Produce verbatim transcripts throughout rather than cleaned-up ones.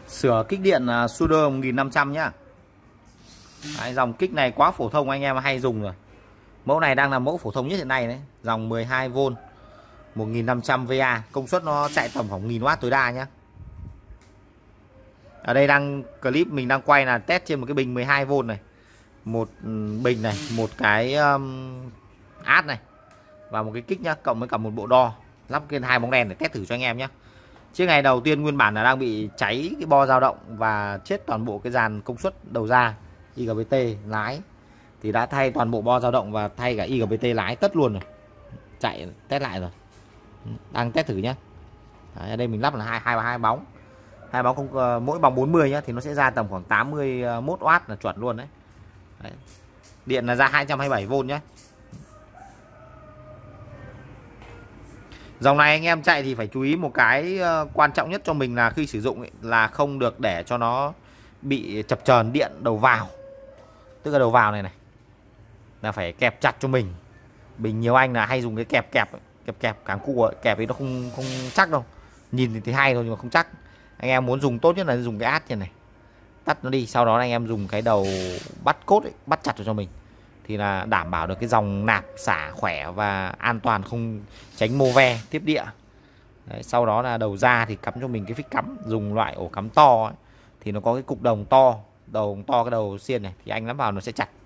Sửa kích điện uh, Suder một nghìn năm trăm nhá. Đấy, dòng kích này quá phổ thông, anh em hay dùng rồi. Mẫu này đang là mẫu phổ thông nhất hiện nay đấy. Dòng mười hai vôn một nghìn năm trăm va, công suất nó chạy tầm khoảng một nghìn oát tối đa nhá. Ở đây đang clip mình đang quay là test trên một cái bình mười hai vôn này. Một bình này, một cái um, át này và một cái kích nhá, cộng với cả một bộ đo, lắp trên hai bóng đèn để test thử cho anh em nhé. Chiếc ngày đầu tiên nguyên bản là đang bị cháy cái bo dao động và chết toàn bộ cái dàn công suất đầu ra i giê bê tê lái, thì đã thay toàn bộ bo dao động và thay cả i giê bê tê lái tất luôn rồi, chạy test lại rồi, đang test thử nhá. Đấy, ở đây mình lắp là hai hai hai bóng, hai bóng không uh, mỗi bóng bốn mươi nhá, thì nó sẽ ra tầm khoảng tám mươi mốt oát là chuẩn luôn đấy. Đấy. Điện là ra hai trăm hai mươi bảy vôn nhé. Dòng này anh em chạy thì phải chú ý một cái quan trọng nhất cho mình là khi sử dụng ấy, là không được để cho nó bị chập chờn điện đầu vào. Tức là đầu vào này này là phải kẹp chặt cho mình. Bình nhiều anh là hay dùng cái kẹp kẹp kẹp kẹp cán cua, kẹp ấy nó không không chắc đâu. Nhìn thì, thì hay thôi nhưng mà không chắc. Anh em muốn dùng tốt nhất là dùng cái át như này, tắt nó đi, sau đó anh em dùng cái đầu bắt cốt ấy, bắt chặt cho mình, thì là đảm bảo được cái dòng nạp xả khỏe và an toàn, không tránh mô ve tiếp địa. Đấy, sau đó là đầu ra thì cắm cho mình cái phích cắm, dùng loại ổ cắm to ấy, thì nó có cái cục đồng to, đầu to cái đầu xiên này, thì anh lắp vào nó sẽ chặt.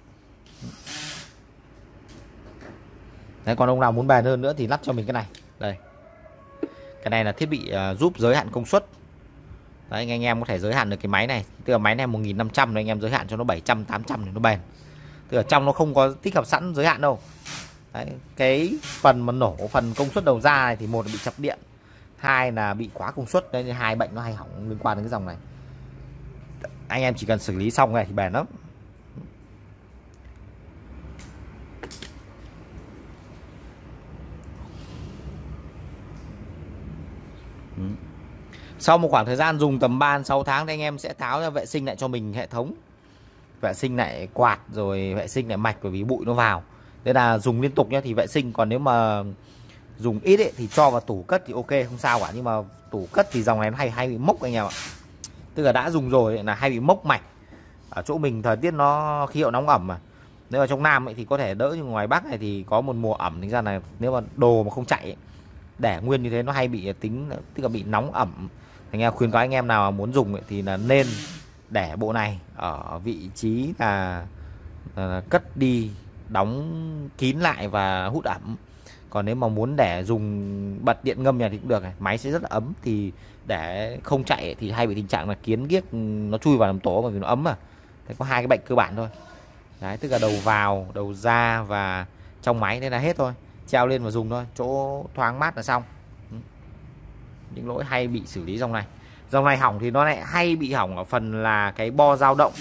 Đấy, còn ông nào muốn bền hơn nữa thì lắp cho mình cái này. Đây, cái này là thiết bị uh, giúp giới hạn công suất. Đấy, anh em có thể giới hạn được cái máy này, tức là máy này một nghìn năm trăm, anh em giới hạn cho nó bảy trăm tám trăm để nó bền. Tức là trong nó không có tích hợp sẵn giới hạn đâu. Đấy, cái phần mà nổ, phần công suất đầu ra này thì một là bị chập điện, hai là bị quá công suất. Đấy, hai bệnh nó hay hỏng liên quan đến cái dòng này. Anh em chỉ cần xử lý xong này thì bền lắm. Sau một khoảng thời gian dùng tầm ba đến sáu tháng thì anh em sẽ tháo ra vệ sinh lại cho mình hệ thống, vệ sinh lại quạt rồi vệ sinh lại mạch, bởi vì bụi nó vào. Thế là dùng liên tục nhé thì vệ sinh, còn nếu mà dùng ít ấy, thì cho vào tủ cất thì ok không sao cả, nhưng mà tủ cất thì dòng này nó hay hay bị mốc anh em ạ. Tức là đã dùng rồi ấy, là hay bị mốc mạch. Ở chỗ mình thời tiết nó khí hậu nóng ẩm mà, nếu ở trong Nam ấy thì có thể đỡ, nhưng ngoài Bắc này thì có một mùa ẩm, thành ra là nếu mà đồ mà không chạy ấy, để nguyên như thế nó hay bị tính, tức là bị nóng ẩm. Anh em khuyên cáo anh em nào mà muốn dùng ấy, thì là nên để bộ này ở vị trí là, là cất đi, đóng kín lại và hút ẩm. Còn nếu mà muốn để dùng bật điện ngâm nhà thì cũng được này, máy sẽ rất là ấm. Thì để không chạy thì hay bị tình trạng là kiến ghiếc nó chui vào làm tổ, bởi vì nó ấm mà. Thế có hai cái bệnh cơ bản thôi. Đấy, tức là đầu vào, đầu ra và trong máy, đây là hết thôi. Treo lên và dùng thôi, chỗ thoáng mát là xong. Những lỗi hay bị xử lý dòng này. Dòng này hỏng thì nó lại hay bị hỏng ở phần là cái bo dao động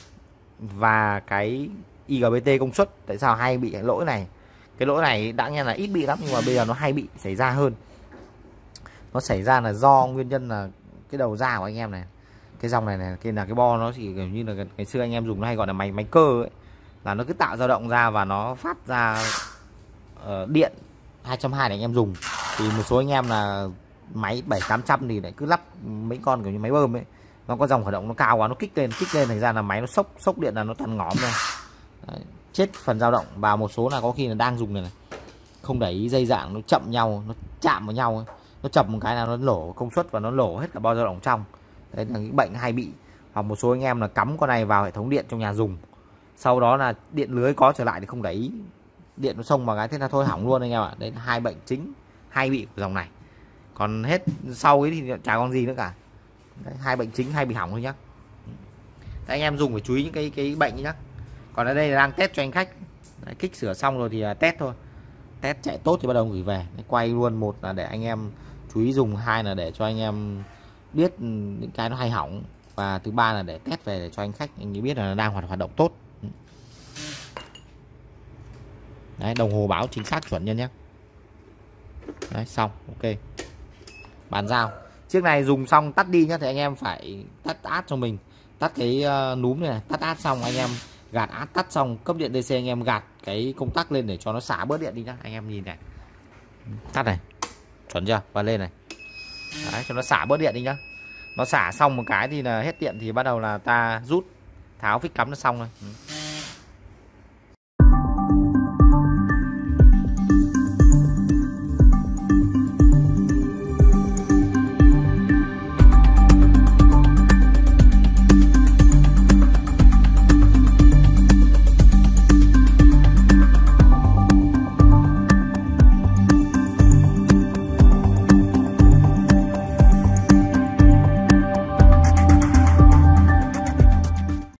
và cái i giê bê tê công suất. Tại sao hay bị cái lỗi này? Cái lỗi này đã nhiên là ít bị lắm, nhưng mà bây giờ nó hay bị xảy ra hơn. Nó xảy ra là do nguyên nhân là cái đầu ra của anh em này, cái dòng này này, cái là cái bo nó chỉ kiểu như là ngày xưa anh em dùng nó hay gọi là máy máy cơ ấy, là nó cứ tạo dao động ra và nó phát ra uh, điện hai trăm hai mươi để anh em dùng. Thì một số anh em là máy bảy tám trăm thì lại cứ lắp mấy con kiểu như máy bơm ấy, nó có dòng khởi động nó cao quá, nó kích lên kích lên thành ra là máy nó sốc sốc điện là nó toàn ngóm này. Đấy, chết phần dao động. Và một số là có khi là đang dùng này, này không để ý dây dạng nó chậm nhau, nó chạm vào nhau ấy. Nó chập một cái là nó nổ công suất và nó nổ hết cả bo dao động trong. Đấy là cái bệnh hay bị. Hoặc một số anh em là cắm con này vào hệ thống điện trong nhà dùng, sau đó là điện lưới có trở lại thì không để ý, điện nó xông vào cái thế là thôi hỏng luôn anh em ạ. Đấy là hai bệnh chính hay bị của dòng này. Còn hết sau ấy thì chả còn gì nữa cả. Đấy, hai bệnh chính hay bị hỏng thôi nhá. Đấy, anh em dùng phải chú ý những cái cái bệnh nhá. Còn ở đây là đang test cho anh khách. Đấy, kích sửa xong rồi thì test thôi. Test chạy tốt thì bắt đầu gửi về. Đấy, quay luôn, một là để anh em chú ý dùng, hai là để cho anh em biết những cái nó hay hỏng, và thứ ba là để test về để cho anh khách anh ấy biết là nó đang hoạt hoạt động tốt. Đấy, đồng hồ báo chính xác chuẩn nhân nhé. Đấy, xong, ok. Bàn giao. Chiếc này dùng xong tắt đi nhá, thì anh em phải tắt át cho mình. Tắt cái uh, núm này, này, tắt át xong anh em gạt át, tắt xong cấp điện đê xê anh em gạt cái công tắc lên để cho nó xả bớt điện đi nhá. Anh em nhìn này. Tắt này. Chuẩn chưa? Và lên này. Đấy, cho nó xả bớt điện đi nhá. Nó xả xong một cái thì là hết điện thì bắt đầu là ta rút tháo phích cắm nó xong rồi.